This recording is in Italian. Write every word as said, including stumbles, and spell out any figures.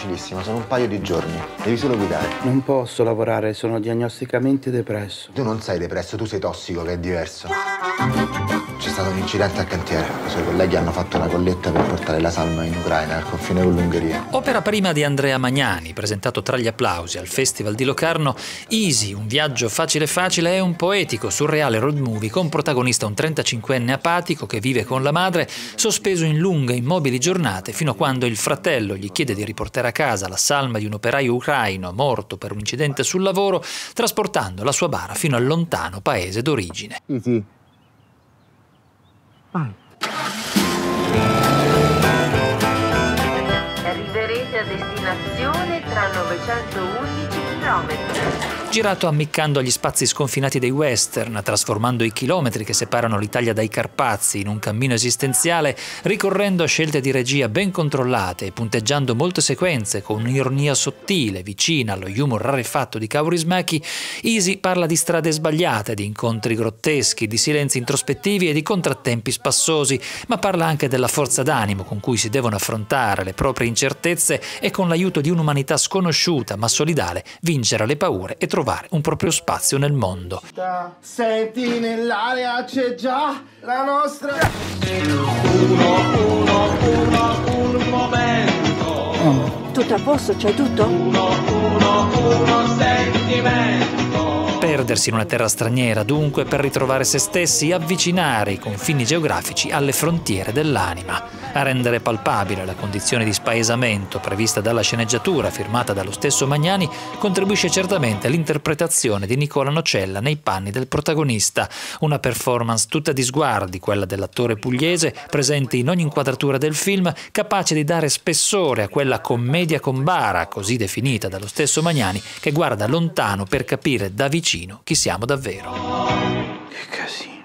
facilissimo, sono un paio di giorni. Devi solo guidare. Non posso lavorare, sono diagnosticamente depresso. Tu non sei depresso, tu sei tossico, che è diverso. C'è stato un incidente al cantiere. I suoi colleghi hanno fatto una colletta per portare la salma in Ucraina, al confine con l'Ungheria. Opera prima di Andrea Magnani, presentato tra gli applausi al Festival di Locarno, Easy, un viaggio facile facile, è un poetico, surreale road movie con protagonista un trentacinquenne apatico che vive con la madre, sospeso in lunghe immobili giornate fino a quando il fratello gli chiede di riportare a casa la salma di un operaio ucraino morto per un incidente sul lavoro, trasportando la sua bara fino al lontano paese d'origine. Easy. Vai. Arriverete a destinazione tra novecentoundici chilometri. Girato ammiccando agli spazi sconfinati dei western, trasformando i chilometri che separano l'Italia dai Carpazi in un cammino esistenziale, ricorrendo a scelte di regia ben controllate e punteggiando molte sequenze con un'ironia sottile, vicina allo humor rarefatto di Kaurismäki, Easy parla di strade sbagliate, di incontri grotteschi, di silenzi introspettivi e di contrattempi spassosi, ma parla anche della forza d'animo con cui si devono affrontare le proprie incertezze e con l'aiuto di un'umanità sconosciuta ma solidale vincere le paure e trovare un proprio spazio nel mondo. Senti, nell'area c'è già la nostra. Uno, uno, uno, un momento. Oh. Tutto a posto, c'è tutto? Uno, uno, uno sentimento. Perdersi in una terra straniera, dunque, per ritrovare se stessi, avvicinare i confini geografici alle frontiere dell'anima. A rendere palpabile la condizione di spaesamento prevista dalla sceneggiatura firmata dallo stesso Magnani contribuisce certamente l'interpretazione di Nicola Nocella nei panni del protagonista, una performance tutta di sguardi, quella dell'attore pugliese, presente in ogni inquadratura del film, capace di dare spessore a quella commedia con bara, così definita dallo stesso Magnani, che guarda lontano per capire da vicino chi siamo davvero. Che casino.